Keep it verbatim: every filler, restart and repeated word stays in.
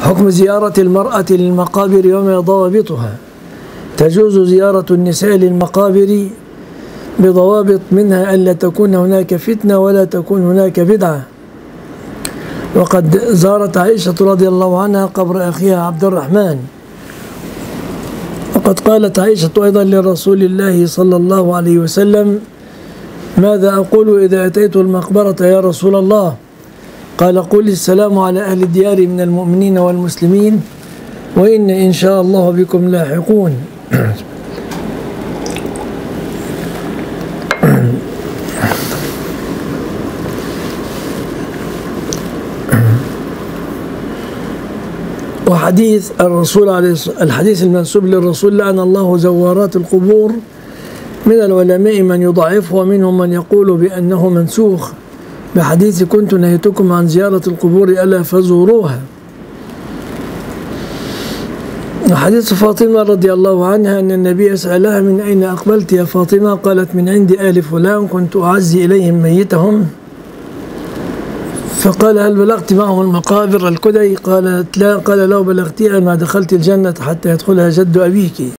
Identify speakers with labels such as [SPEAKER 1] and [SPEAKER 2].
[SPEAKER 1] حكم زيارة المرأة للمقابر وما ضوابطها. تجوز زيارة النساء للمقابر بضوابط، منها ألا تكون هناك فتنة ولا تكون هناك بدعة. وقد زارت عائشة رضي الله عنها قبر أخيها عبد الرحمن، وقد قالت عائشة أيضا لرسول الله صلى الله عليه وسلم: ماذا أقول إذا أتيت المقبرة يا رسول الله؟ قال: قل السلام على أهل الديار من المؤمنين والمسلمين وإن إن شاء الله بكم لاحقون. وحديث الرسول عليه الحديث المنسوب للرسول: لعن الله زوارات القبور. من العلماء من يضعفه ومنهم من يقول بأنه منسوخ بحديث: كنت نهيتكم عن زيارة القبور ألا فزوروها. وحديث فاطمة رضي الله عنها أن النبي سألها: من أين أقبلت يا فاطمة؟ قالت: من عند آل فلان، كنت أعزي إليهم ميتهم. فقال: هل بلغت معهم المقابر الكدي؟ قالت: لا. قال: لو بلغتها ما دخلت الجنة حتى يدخلها جد أبيك.